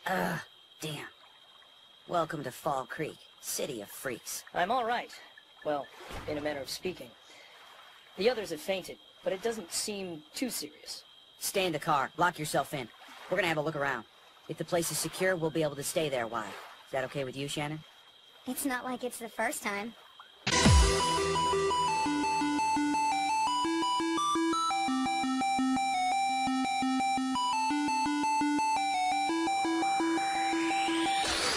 Damn. Welcome to Fall Creek, city of freaks. I'm all right. Well, in a manner of speaking. The others have fainted, but it doesn't seem too serious. Stay in the car. Lock yourself in. We're gonna have a look around. If the place is secure, we'll be able to stay there a while. Is that okay with you, Shannon? It's not like it's the first time.